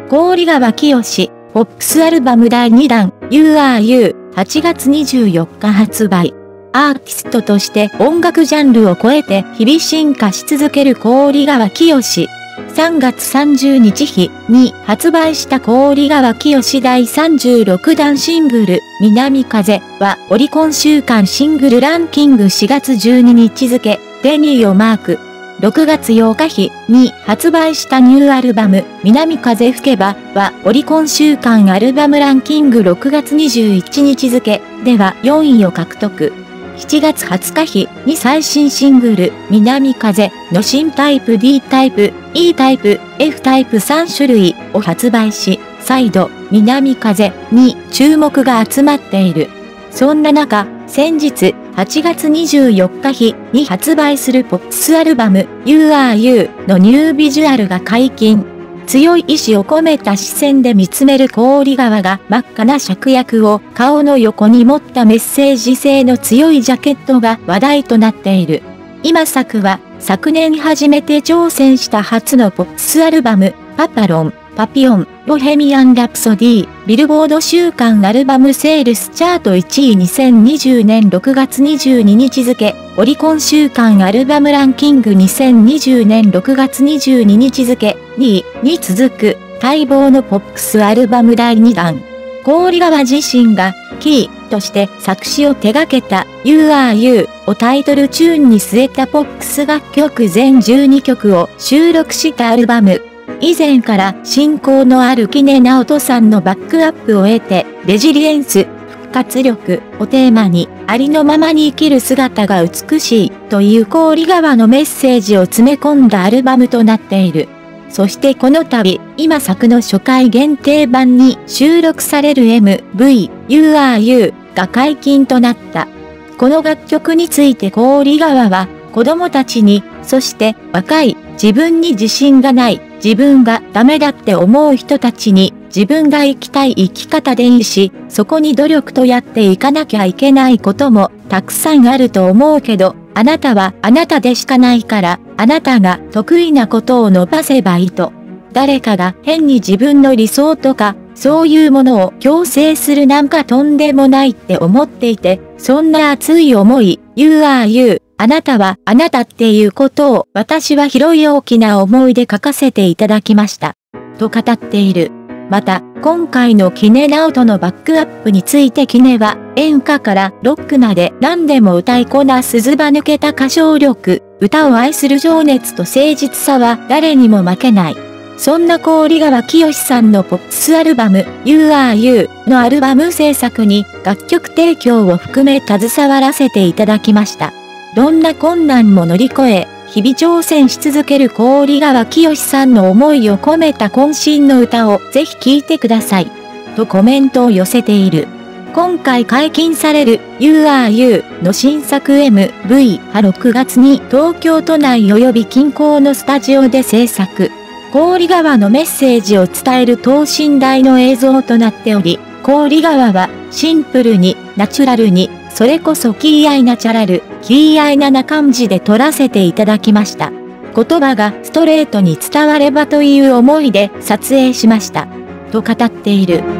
郡川清、ポップスアルバム第2弾、You Are You、8月24日発売。アーティストとして音楽ジャンルを超えて日々進化し続ける郡川清。3月30日日に発売した郡川清第36弾シングル、南風はオリコン週間シングルランキング4月12日付で2位をマーク。6月8日日に発売したニューアルバム、南風吹けばはオリコン週間アルバムランキング6月21日付では4位を獲得。7月20日日に最新シングル、南風の新タイプ D タイプ、E タイプ、F タイプ3種類を発売し、再度、南風に注目が集まっている。そんな中、先日、8月24日日に発売するポップスアルバム、You Are You のニュービジュアルが解禁。強い意志を込めた視線で見つめる郡川が真っ赤な芍薬を顔の横に持ったメッセージ性の強いジャケットが話題となっている。今作は昨年初めて挑戦した初のポップスアルバム、パピオン、ボヘミアン・ラプソディ、ビルボード週間アルバムセールスチャート1位2020年6月22日付、オリコン週間アルバムランキング2020年6月22日付2位に続く待望のポップスアルバム第2弾。郡川自身がキーとして作詞を手掛けた You Are You をタイトルチューンに据えたポップス楽曲全12曲を収録したアルバム。以前から親交のある木根直人さんのバックアップを得て、レジリエンス、復活力をテーマに、ありのままに生きる姿が美しいという郡川のメッセージを詰め込んだアルバムとなっている。そしてこの度、今作の初回限定版に収録される MV、You Are You が解禁となった。この楽曲について郡川は、子供たちに、そして若い、自分に自信がない、自分がダメだって思う人たちに、自分が生きたい生き方でいいし、そこに努力とやっていかなきゃいけないこともたくさんあると思うけど、あなたはあなたでしかないから、あなたが得意なことを伸ばせばいいと。誰かが変に自分の理想とか、そういうものを強制するなんかとんでもないって思っていて、そんな熱い思い、You Are You。あなたはあなたっていうことを私は広い大きな思いで書かせていただきました。と語っている。また、今回の木根直人のバックアップについて木根は演歌からロックまで何でも歌いこなすずば抜けた歌唱力、歌を愛する情熱と誠実さは誰にも負けない。そんな郡川清さんのポップスアルバム You Are You のアルバム制作に楽曲提供を含め携わらせていただきました。どんな困難も乗り越え、日々挑戦し続ける郡川清さんの思いを込めた渾身の歌をぜひ聴いてください。とコメントを寄せている。今回解禁される You Are You の新作 MV は6月に東京都内及び近郊のスタジオで制作。郡川のメッセージを伝える等身大の映像となっており、郡川はシンプルにナチュラルにそれこそ気合いナチャラル、気合いな感じで撮らせていただきました。言葉がストレートに伝わればという思いで撮影しました。と語っている。